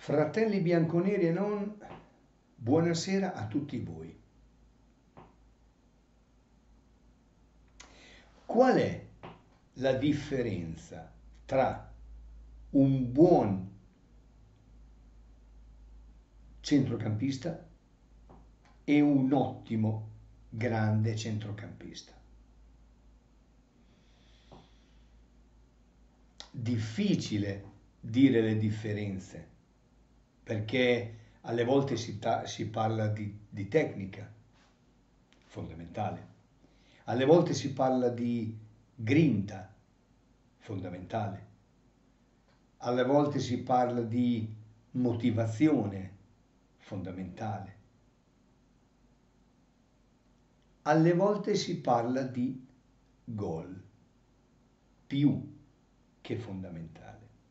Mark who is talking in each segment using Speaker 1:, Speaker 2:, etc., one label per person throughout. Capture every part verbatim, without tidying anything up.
Speaker 1: Fratelli bianconeri e non, buonasera a tutti voi. Qual è la differenza tra un buon centrocampista e un ottimo, grande centrocampista? Difficile dire le differenze, perché alle volte si, si parla di, di tecnica, fondamentale, alle volte si parla di grinta, fondamentale, alle volte si parla di motivazione, fondamentale, alle volte si parla di gol, più che fondamentale.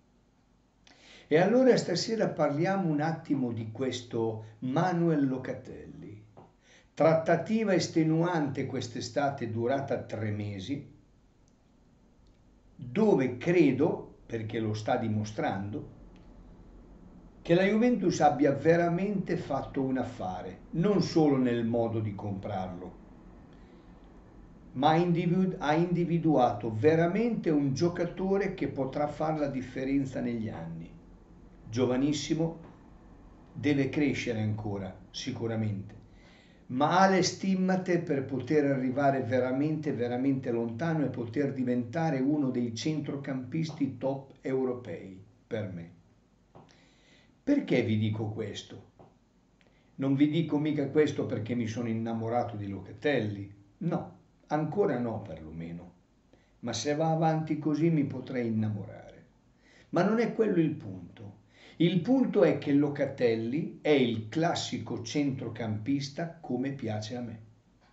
Speaker 1: E allora stasera parliamo un attimo di questo Manuel Locatelli. Trattativa estenuante quest'estate durata tre mesi, dove credo, perché lo sta dimostrando, che la Juventus abbia veramente fatto un affare, non solo nel modo di comprarlo, ma ha individuato veramente un giocatore che potrà fare la differenza negli anni. Giovanissimo, deve crescere ancora, sicuramente, ma ha le stimmate per poter arrivare veramente, veramente lontano e poter diventare uno dei centrocampisti top europei, per me. Perché vi dico questo? Non vi dico mica questo perché mi sono innamorato di Locatelli, no, ancora no perlomeno, ma se va avanti così mi potrei innamorare. Ma non è quello il punto. Il punto è che Locatelli è il classico centrocampista come piace a me.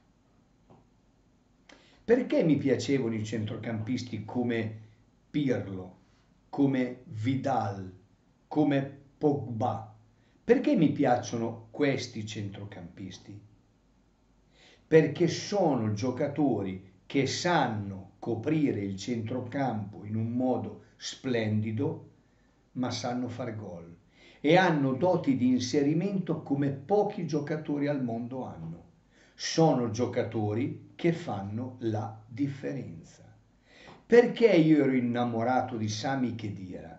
Speaker 1: Perché mi piacevano i centrocampisti come Pirlo, come Vidal, come Pogba? Perché mi piacciono questi centrocampisti? Perché sono giocatori che sanno coprire il centrocampo in un modo splendido, ma sanno far gol e hanno doti di inserimento come pochi giocatori al mondo hanno. Sono giocatori che fanno la differenza. Perché io ero innamorato di Sami Khedira?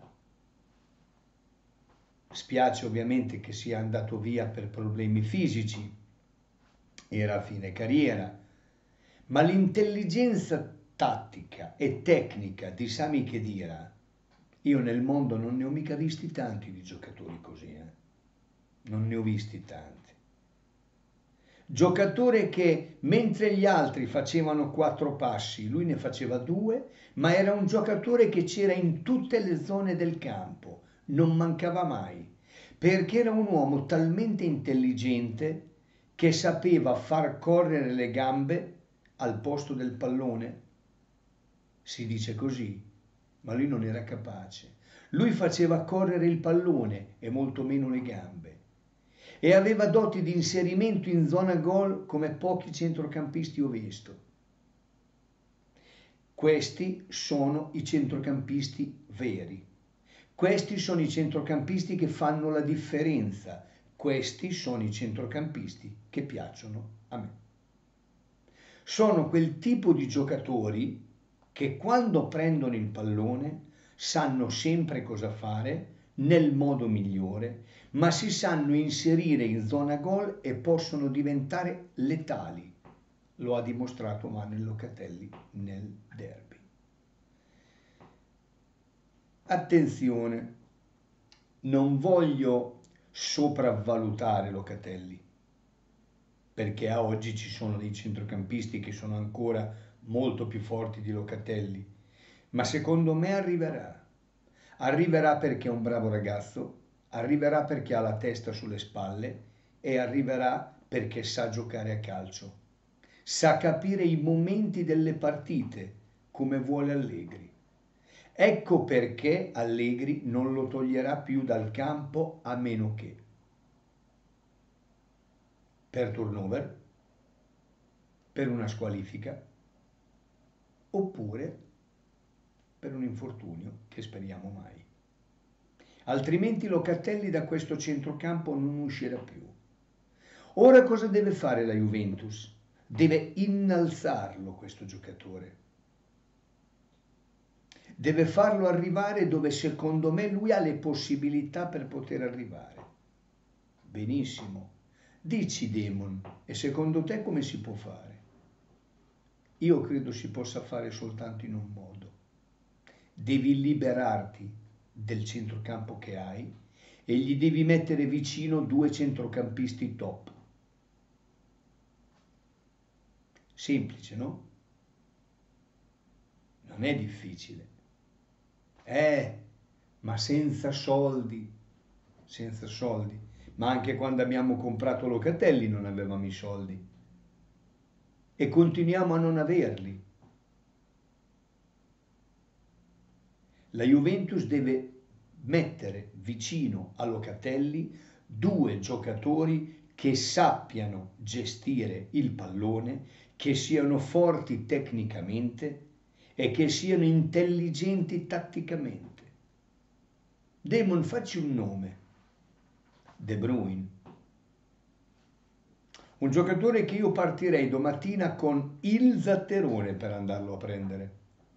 Speaker 1: Spiace ovviamente che sia andato via per problemi fisici, era a fine carriera, ma l'intelligenza tattica e tecnica di Sami Khedira, io nel mondo non ne ho mica visti tanti di giocatori così, eh? Non ne ho visti tanti. Giocatore che mentre gli altri facevano quattro passi, lui ne faceva due, ma era un giocatore che c'era in tutte le zone del campo, non mancava mai, perché era un uomo talmente intelligente che sapeva far correre le gambe al posto del pallone. Si dice così, ma lui non era capace. Lui faceva correre il pallone e molto meno le gambe. E aveva doti di inserimento in zona gol come pochi centrocampisti ho visto. Questi sono i centrocampisti veri. Questi sono i centrocampisti che fanno la differenza. Questi sono i centrocampisti che piacciono a me. Sono quel tipo di giocatori che quando prendono il pallone sanno sempre cosa fare nel modo migliore, ma si sanno inserire in zona gol e possono diventare letali. Lo ha dimostrato Manuel Locatelli nel derby. Attenzione, non voglio sopravvalutare Locatelli, perché a oggi ci sono dei centrocampisti che sono ancora molto più forti di Locatelli, ma secondo me arriverà. Arriverà perché è un bravo ragazzo, arriverà perché ha la testa sulle spalle e arriverà perché sa giocare a calcio. Sa capire i momenti delle partite come vuole Allegri. Ecco perché Allegri non lo toglierà più dal campo a meno che per turnover, per una squalifica, oppure per un infortunio che speriamo mai. altrimenti Locatelli da questo centrocampo non uscirà più. Ora cosa deve fare la Juventus? Deve innalzarlo questo giocatore. Deve farlo arrivare dove secondo me lui ha le possibilità per poter arrivare. Benissimo. Dici Demon, e secondo te come si può fare? Io credo si possa fare soltanto in un modo. Devi liberarti del centrocampo che hai e gli devi mettere vicino due centrocampisti top. Semplice, no? Non è difficile. Eh, ma senza soldi, senza soldi. Ma anche quando abbiamo comprato Locatelli non avevamo i soldi. E continuiamo a non averli. La Juventus deve mettere vicino a Locatelli due giocatori che sappiano gestire il pallone, che siano forti tecnicamente e che siano intelligenti tatticamente. Demon, facci un nome. De Bruyne. Un giocatore che io partirei domattina con il zatterone per andarlo a prendere.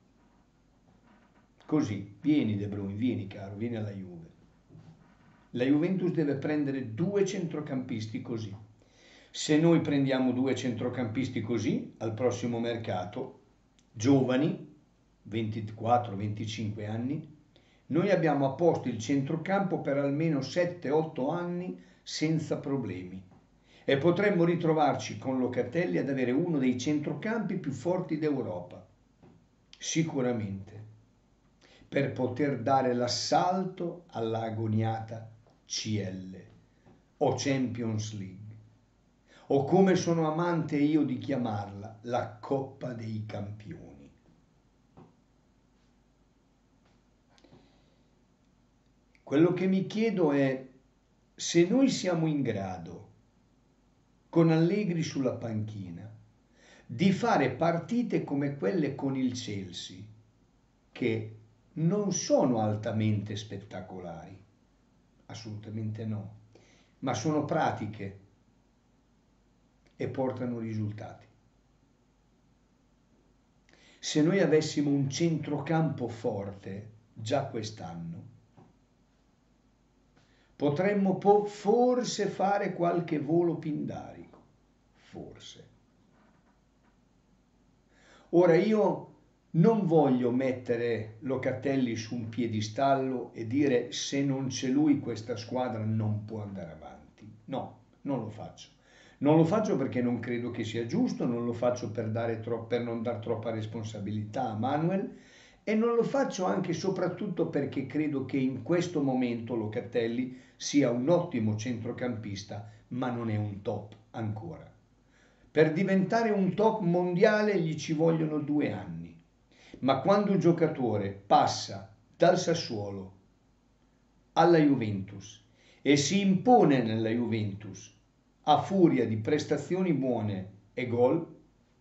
Speaker 1: Così, vieni De Bruyne, vieni caro, vieni alla Juve. La Juventus deve prendere due centrocampisti così. Se noi prendiamo due centrocampisti così, al prossimo mercato, giovani, ventiquattro venticinque anni, noi abbiamo a posto il centrocampo per almeno sette otto anni senza problemi. E potremmo ritrovarci con Locatelli ad avere uno dei centrocampi più forti d'Europa. Sicuramente. Per poter dare l'assalto alla agoniata C L o Champions League, o come sono amante io di chiamarla, la Coppa dei Campioni. Quello che mi chiedo è se noi siamo in grado, con Allegri sulla panchina, di fare partite come quelle con il Chelsea, che non sono altamente spettacolari, assolutamente no, ma sono pratiche e portano risultati. Se noi avessimo un centrocampo forte già quest'anno, potremmo po- forse fare qualche volo pindarico, forse. Ora io non voglio mettere Locatelli su un piedistallo e dire se non c'è lui questa squadra non può andare avanti. No, non lo faccio. Non lo faccio perché non credo che sia giusto, non lo faccio per, dare tro- per non dar troppa responsabilità a Manuel e non lo faccio anche e soprattutto perché credo che in questo momento Locatelli sia un ottimo centrocampista, ma non è un top ancora. Per diventare un top mondiale gli ci vogliono due anni, ma quando un giocatore passa dal Sassuolo alla Juventus e si impone nella Juventus a furia di prestazioni buone e gol,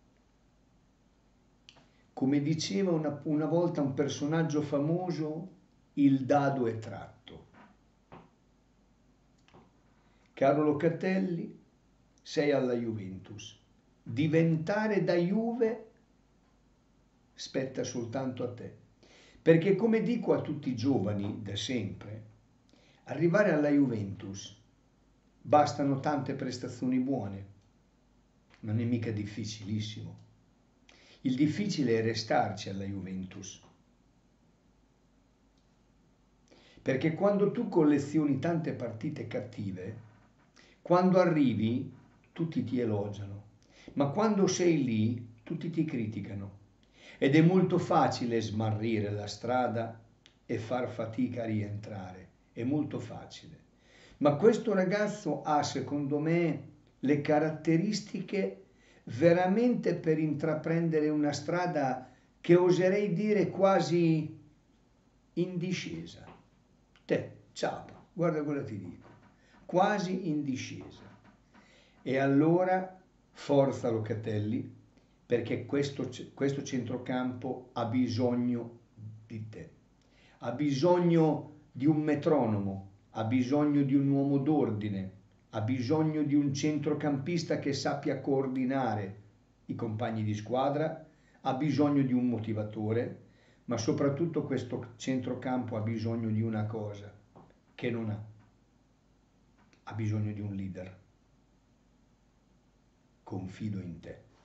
Speaker 1: come diceva una, una volta un personaggio famoso, il dado è tratto. Caro Locatelli, sei alla Juventus. Diventare da Juve spetta soltanto a te. Perché come dico a tutti i giovani da sempre, arrivare alla Juventus bastano tante prestazioni buone. Non è mica difficilissimo. Il difficile è restarci alla Juventus. Perché quando tu collezioni tante partite cattive, quando arrivi tutti ti elogiano, ma quando sei lì tutti ti criticano. Ed è molto facile smarrire la strada e far fatica a rientrare. È molto facile. Ma questo ragazzo ha, secondo me, le caratteristiche veramente per intraprendere una strada che oserei dire quasi in discesa. Te, ciapa, guarda cosa ti dico, quasi in discesa. E allora forza Locatelli, perché questo, questo centrocampo ha bisogno di te, ha bisogno di un metronomo, ha bisogno di un uomo d'ordine, ha bisogno di un centrocampista che sappia coordinare i compagni di squadra, ha bisogno di un motivatore, ma soprattutto questo centrocampo ha bisogno di una cosa che non ha. Ha bisogno di un leader. Confido in te.